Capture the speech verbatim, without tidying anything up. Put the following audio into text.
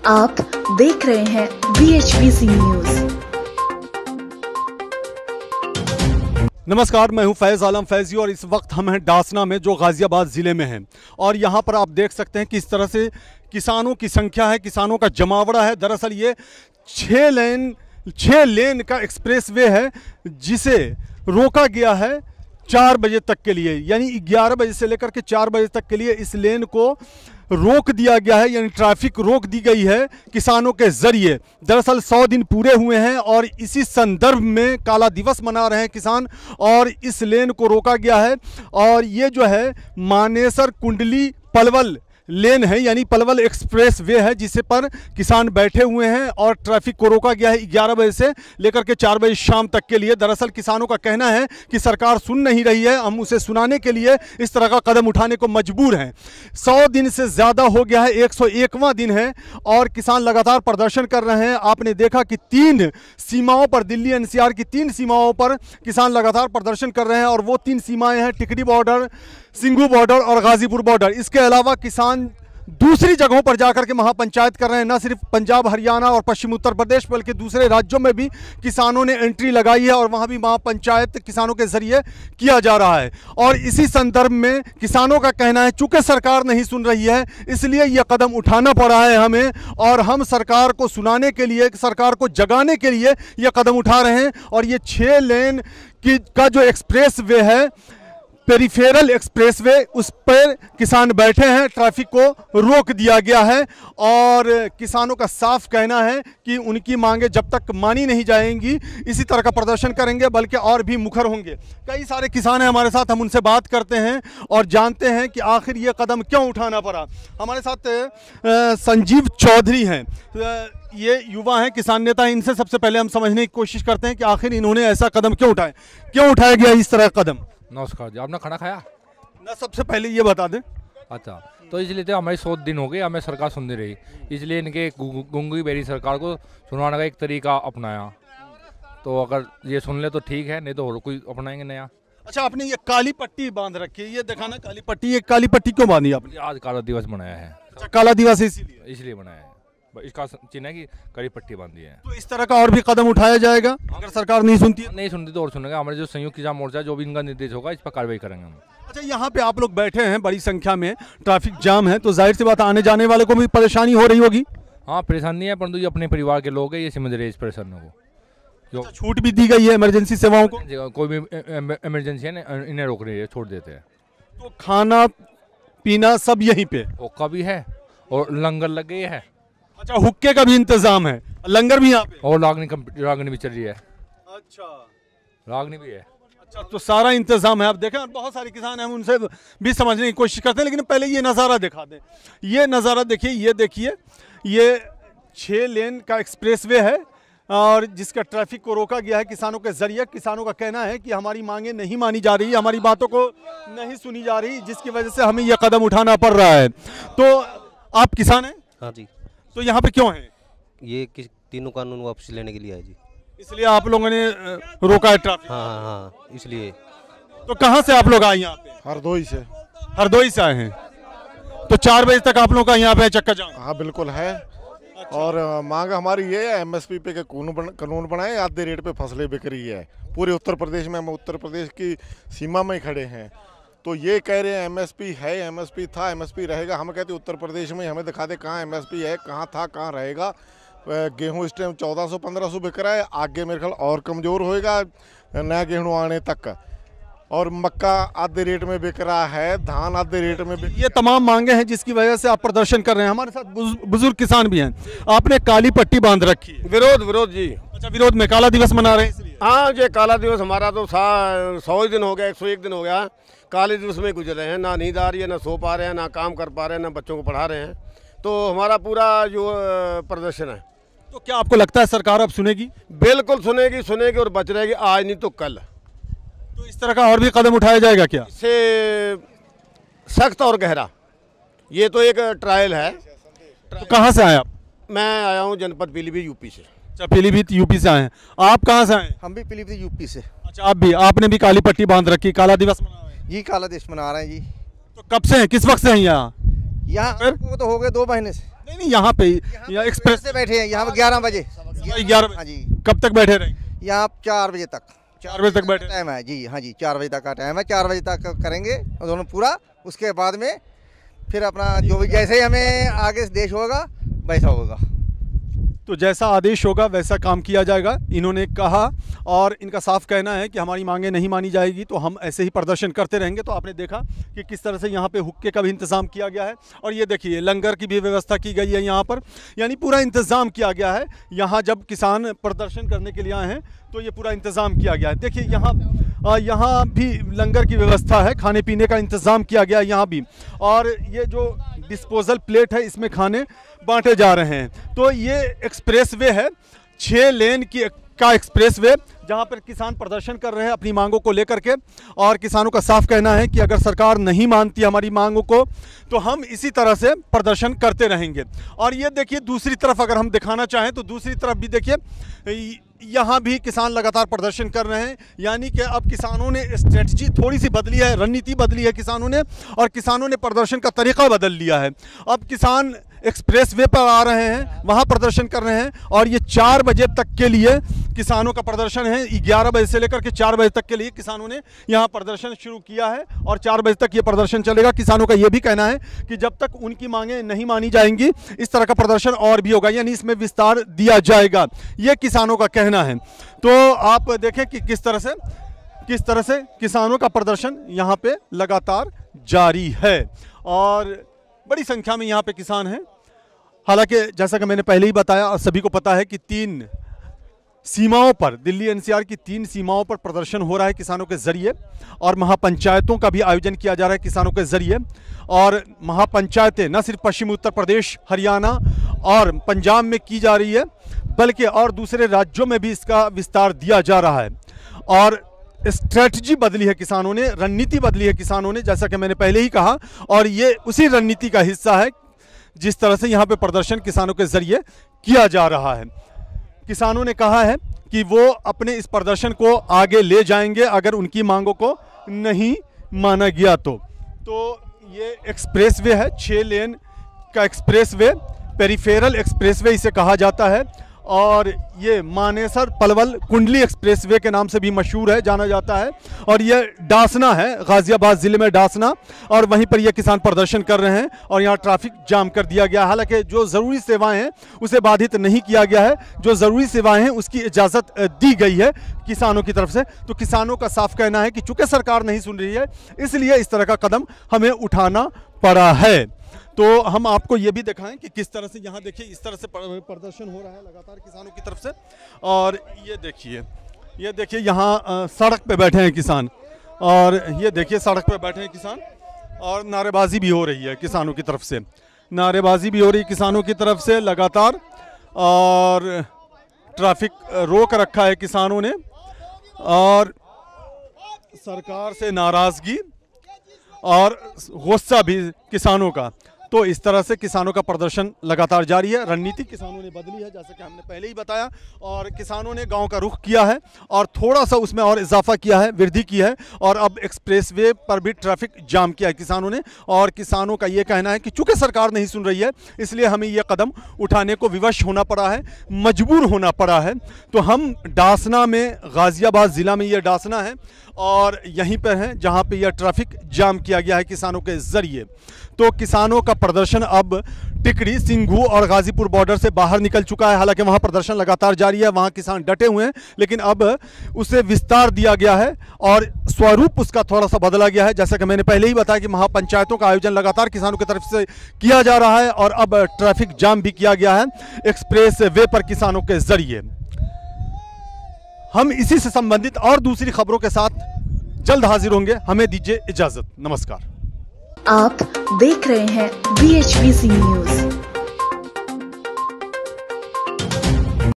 आप देख रहे हैं V H V C news. नमस्कार, मैं हूं फैज आलम फैजी और इस वक्त हम हैं डासना में जो गाजियाबाद ज़िले में है। और यहां पर आप देख सकते हैं कि इस तरह से किसानों की संख्या है, किसानों का जमावड़ा है। दरअसल ये छः लेन छः लेन का एक्सप्रेस वे है जिसे रोका गया है चार बजे तक के लिए, यानी ग्यारह बजे से लेकर के चार बजे तक के लिए इस लेन को रोक दिया गया है, यानी ट्रैफिक रोक दी गई है किसानों के जरिए। दरअसल सौ दिन पूरे हुए हैं और इसी संदर्भ में काला दिवस मना रहे हैं किसान और इस लेन को रोका गया है। और ये जो है मानेसर कुंडली पलवल लेन है, यानी पलवल एक्सप्रेस वे है जिसे पर किसान बैठे हुए हैं और ट्रैफिक को रोका गया है ग्यारह बजे से लेकर के चार बजे शाम तक के लिए। दरअसल किसानों का कहना है कि सरकार सुन नहीं रही है, हम उसे सुनाने के लिए इस तरह का कदम उठाने को मजबूर हैं। सौ दिन से ज़्यादा हो गया है, एक सौ एकवां दिन है और किसान लगातार प्रदर्शन कर रहे हैं। आपने देखा कि तीन सीमाओं पर, दिल्ली एन सी आर की तीन सीमाओं पर किसान लगातार प्रदर्शन कर रहे हैं और वो तीन सीमाएँ हैं टिकरी बॉर्डर, सिंघू बॉर्डर और गाजीपुर बॉर्डर। इसके अलावा किसान दूसरी जगहों पर जाकर के महापंचायत कर रहे हैं, न सिर्फ पंजाब, हरियाणा और पश्चिम उत्तर प्रदेश बल्कि दूसरे राज्यों में भी किसानों ने एंट्री लगाई है और वहां भी महापंचायत किसानों के जरिए किया जा रहा है। और इसी संदर्भ में किसानों का कहना है चूंकि सरकार नहीं सुन रही है इसलिए यह कदम उठाना पड़ा है हमें, और हम सरकार को सुनाने के लिए, सरकार को जगाने के लिए यह कदम उठा रहे हैं। और ये छः लेन की का जो एक्सप्रेस वे है, पेरिफेरल एक्सप्रेसवे, उस पर किसान बैठे हैं, ट्रैफिक को रोक दिया गया है और किसानों का साफ कहना है कि उनकी मांगे जब तक मानी नहीं जाएंगी इसी तरह का प्रदर्शन करेंगे, बल्कि और भी मुखर होंगे। कई सारे किसान हैं हमारे साथ, हम उनसे बात करते हैं और जानते हैं कि आखिर ये कदम क्यों उठाना पड़ा। हमारे साथ आ, संजीव चौधरी हैं, ये युवा हैं, किसान नेता हैं। इनसे सबसे पहले हम समझने की कोशिश करते हैं कि आखिर इन्होंने ऐसा कदम क्यों उठाया, क्यों उठाया गया इस तरह का कदम। नमस्कार जी, आपने खाना खाया ना? सबसे पहले ये बता दें। अच्छा, तो इसलिए तो हमारी सौ दिन हो गए, हमें सरकार सुन नहीं रही, इसलिए इनके गुंगी बेरी सरकार को सुनाने का एक तरीका अपनाया। तो अगर ये सुन ले तो ठीक है, नहीं तो और कोई अपनाएंगे नया। अच्छा, आपने ये काली पट्टी बांध रखी है, ये दिखाना काली पट्टी। ये काली पट्टी क्यों बांधी आपने? आज काला दिवस बनाया है। अच्छा, काला दिवस इसीलिए इसलिए बनाया है, इसका चिन्ह है कि काली पट्टी बांधी है। तो इस तरह का और भी कदम उठाया जाएगा अगर सरकार नहीं सुनती है? नहीं सुनती तो और सुनेगा। हमारे जो संयुक्त किसान मोर्चा, जो भी इनका निर्देश होगा इस पर कार्रवाई करेंगे हम। अच्छा, यहाँ पे आप लोग बैठे हैं, बड़ी संख्या में ट्रैफिक जाम है, तो जाहिर सी बात आने जाने वाले को भी परेशानी हो रही होगी। हाँ, परेशानी है, परंतु ये अपने परिवार के लोग हैं, ये समझ रहे इस परेशानी को। जो अच्छा, छूट भी दी गई है इमरजेंसी सेवाओं को, कोई भी इमरजेंसी है इन्हें रोक रही है, छोड़ देते हैं। तो खाना पीना सब यहीं पे हुक्का भी है और लंगर लग गई है। अच्छा, हुक्के का भी इंतजाम है, लंगर भी यहाँ पे, और रागनी रागनी भी चल रही है। अच्छा, रागनी भी है। अच्छा, तो सारा इंतजाम है। आप देखें, बहुत सारे किसान हैं, हम उनसे भी समझने की कोशिश करते हैं, लेकिन पहले ये नज़ारा दिखा दें। ये नज़ारा देखिए, ये देखिए, ये छः लेन का एक्सप्रेसवे है और जिसका ट्रैफिक को रोका गया है किसानों के जरिए। किसानों का कहना है कि हमारी मांगे नहीं मानी जा रही, हमारी बातों को नहीं सुनी जा रही, जिसकी वजह से हमें यह कदम उठाना पड़ रहा है। तो आप किसान हैं? हाँ जी। तो यहाँ पे क्यों हैं? ये किस तीनों कानून वापस लेने के लिए है जी, इसलिए आप लोगों ने रोका है ट्रैफिक? हाँ हाँ हाँ, इसलिए। तो कहाँ से आप लोग आए यहाँ पे? हरदोई से। हरदोई से आए हैं, तो चार बजे तक आप लोगों का यहाँ पे चक्का जाम? हाँ बिल्कुल है। अच्छा। और मांग हमारी ये है एमएसपी पे के कानून बनाए, आधे रेट पे फसलें बिक रही है पूरे उत्तर प्रदेश में। हम उत्तर प्रदेश की सीमा में ही खड़े हैं, तो ये कह रहे हैं एमएसपी है, एमएसपी था, एमएसपी रहेगा। हम कहते उत्तर प्रदेश में हमें दिखा दे कहाँ एमएसपी है, कहाँ था, कहाँ रहेगा। गेहूँ इस टाइम चौदह सौ पंद्रह सौ बिक रहा है, आगे मेरे ख्याल और कमज़ोर होएगा नया गेहूँ आने तक। और मक्का आधे रेट में बिक रहा है, धान आधे रेट में बिक। ये तमाम मांगे हैं जिसकी वजह से आप प्रदर्शन कर रहे हैं। हमारे साथ बुजुर्ग किसान भी हैं। आपने काली पट्टी बांध रखी है। विरोध विरोध जी। अच्छा, विरोध में काला दिवस मना रहे हैं इसलिए? हाँ, ये काला दिवस हमारा तो सौ ही दिन हो गया, एक सौ एक दिन हो गया काले दिवस में गुजर रहे हैं। ना नींद आ रही है, ना सो पा रहे हैं, ना काम कर पा रहे हैं, ना बच्चों को पढ़ा रहे हैं। तो हमारा पूरा जो प्रदर्शन है। तो क्या आपको लगता है सरकार अब सुनेगी? बिल्कुल सुनेगी, सुनेगी और बच रहेगी, आज नहीं तो कल। तो इस तरह का और भी कदम उठाया जाएगा क्या? इससे सख्त और गहरा। ये तो एक ट्रायल है। तो कहाँ से आए आप? मैं आया हूँ जनपद पीलीभीत यूपी से। अच्छा, पीलीभीत यूपी से आए हैं। आप कहाँ से आए? हम भी पीलीभीत यूपी से। अच्छा, आप भी, आपने भी काली पट्टी बांध रखी, काला दिवस मना रहे हैं? जी, काला दिवस मना रहे हैं जी। तो कब से हैं, किस वक्त से हैं यहाँ? यहाँ तो हो गए दो महीने से। नहीं नहीं यहाँ पे यहाँ एक्सप्रेस से बैठे हैं यहाँ ग्यारह बजे। ग्यारह हाँ जी। कब तक बैठे रहेंगे? यहाँ चार बजे तक। चार बजे तक बैठे टाइम है जी। हाँ जी, चार बजे तक का टाइम है। चार बजे तक करेंगे दोनों पूरा, उसके बाद में फिर अपना जो भी जैसे ही हमें आगे देश होगा वैसा होगा। तो जैसा आदेश होगा वैसा काम किया जाएगा, इन्होंने कहा। और इनका साफ कहना है कि हमारी मांगें नहीं मानी जाएगी तो हम ऐसे ही प्रदर्शन करते रहेंगे। तो आपने देखा कि किस तरह से यहाँ पे हुक्के का भी इंतज़ाम किया गया है, और ये देखिए लंगर की भी व्यवस्था की गई है यहाँ पर, यानी पूरा इंतज़ाम किया गया है। यहाँ जब किसान प्रदर्शन करने के लिए आए हैं तो ये पूरा इंतज़ाम किया गया है। देखिए यहाँ यहाँ भी लंगर की व्यवस्था है, खाने पीने का इंतज़ाम किया गया है यहाँ भी। और ये जो डिस्पोजल प्लेट है इसमें खाने बांटे जा रहे हैं। तो ये एक्सप्रेसवे है, छः लेन की का एक्सप्रेसवे, जहां पर किसान प्रदर्शन कर रहे हैं अपनी मांगों को लेकर के। और किसानों का साफ कहना है कि अगर सरकार नहीं मानती हमारी मांगों को तो हम इसी तरह से प्रदर्शन करते रहेंगे। और ये देखिए दूसरी तरफ अगर हम दिखाना चाहें तो दूसरी तरफ भी देखिए यहाँ भी किसान लगातार प्रदर्शन कर रहे हैं। यानी कि अब किसानों ने स्ट्रेटजी थोड़ी सी बदली है, रणनीति बदली है किसानों ने, और किसानों ने प्रदर्शन का तरीका बदल लिया है। अब किसान एक्सप्रेसवे पर आ रहे हैं, वहाँ प्रदर्शन कर रहे हैं। और ये चार बजे तक के लिए किसानों का प्रदर्शन है। ग्यारह बजे से लेकर के चार बजे तक के लिए किसानों ने यहाँ प्रदर्शन शुरू किया है, और चार बजे तक ये प्रदर्शन चलेगा। किसानों का ये भी कहना है कि जब तक उनकी मांगें नहीं मानी जाएंगी इस तरह का प्रदर्शन और भी होगा, यानी इसमें विस्तार दिया जाएगा, ये किसानों का कहना है। तो आप देखें कि किस तरह से किस तरह से किसानों का प्रदर्शन यहाँ पे लगातार जारी है, और बड़ी संख्या में यहाँ पे किसान हैं। हालांकि जैसा कि मैंने पहले ही बताया और सभी को पता है कि तीन सीमाओं पर, दिल्ली एनसीआर की तीन सीमाओं पर प्रदर्शन हो रहा है किसानों के ज़रिए, और महापंचायतों का भी आयोजन किया जा रहा है किसानों के ज़रिए। और महापंचायतें न सिर्फ पश्चिमी उत्तर प्रदेश, हरियाणा और पंजाब में की जा रही है, बल्कि और दूसरे राज्यों में भी इसका विस्तार दिया जा रहा है। और स्ट्रेटजी बदली है किसानों ने, रणनीति बदली है किसानों ने, जैसा कि मैंने पहले ही कहा। और ये उसी रणनीति का हिस्सा है जिस तरह से यहाँ पे प्रदर्शन किसानों के ज़रिए किया जा रहा है। किसानों ने कहा है कि वो अपने इस प्रदर्शन को आगे ले जाएंगे अगर उनकी मांगों को नहीं माना गया तो। तो ये एक्सप्रेसवे है, छः लेन का एक्सप्रेसवे, पेरिफेरल एक्सप्रेसवे इसे कहा जाता है। और ये मानेसर पलवल कुंडली एक्सप्रेसवे के नाम से भी मशहूर है, जाना जाता है। और ये डासना है, गाज़ियाबाद ज़िले में डासना, और वहीं पर ये किसान प्रदर्शन कर रहे हैं। और यहाँ ट्रैफिक जाम कर दिया गया। हालांकि जो ज़रूरी सेवाएं हैं उसे बाधित नहीं किया गया है, जो ज़रूरी सेवाएं हैं उसकी इजाज़त दी गई है किसानों की तरफ से। तो किसानों का साफ कहना है कि चूँकि सरकार नहीं सुन रही है इसलिए इस तरह का कदम हमें उठाना पड़ा है। तो हम आपको ये भी दिखाएं कि किस तरह से यहाँ देखिए इस तरह से प्रदर्शन हो रहा है लगातार किसानों की तरफ से। और ये देखिए ये देखिए यहाँ सड़क पे बैठे हैं किसान, और ये देखिए सड़क पे बैठे हैं किसान, और नारेबाजी भी हो रही है किसानों की तरफ से, नारेबाजी भी हो रही है किसानों की तरफ से लगातार। और ट्रैफिक रोक रखा है किसानों ने, और सरकार से नाराज़गी और गुस्सा भी किसानों का। तो इस तरह से किसानों का प्रदर्शन लगातार जारी है। रणनीति किसानों ने बदली है जैसे कि हमने पहले ही बताया, और किसानों ने गांव का रुख किया है और थोड़ा सा उसमें और इजाफा किया है, वृद्धि की है। और अब एक्सप्रेसवे पर भी ट्रैफिक जाम किया है किसानों ने। और किसानों का ये कहना है कि चूंकि सरकार नहीं सुन रही है इसलिए हमें ये कदम उठाने को विवश होना पड़ा है, मजबूर होना पड़ा है। तो हम डासना में, गाज़ियाबाद ज़िला में ये डासना है, और यहीं पर हैं जहाँ पे यह ट्रैफिक जाम किया गया है किसानों के ज़रिए। तो किसानों का प्रदर्शन अब टिकरी, सिंघू और गाजीपुर बॉर्डर से बाहर निकल चुका है। हालांकि वहाँ प्रदर्शन लगातार जारी है, वहाँ किसान डटे हुए हैं, लेकिन अब उसे विस्तार दिया गया है और स्वरूप उसका थोड़ा सा बदला गया है। जैसा कि मैंने पहले ही बताया कि महापंचायतों का आयोजन लगातार किसानों की तरफ से किया जा रहा है, और अब ट्रैफिक जाम भी किया गया है एक्सप्रेस वे पर किसानों के ज़रिए। हम इसी से संबंधित और दूसरी खबरों के साथ जल्द हाजिर होंगे। हमें दीजिए इजाजत, नमस्कार। आप देख रहे हैं V H B C news.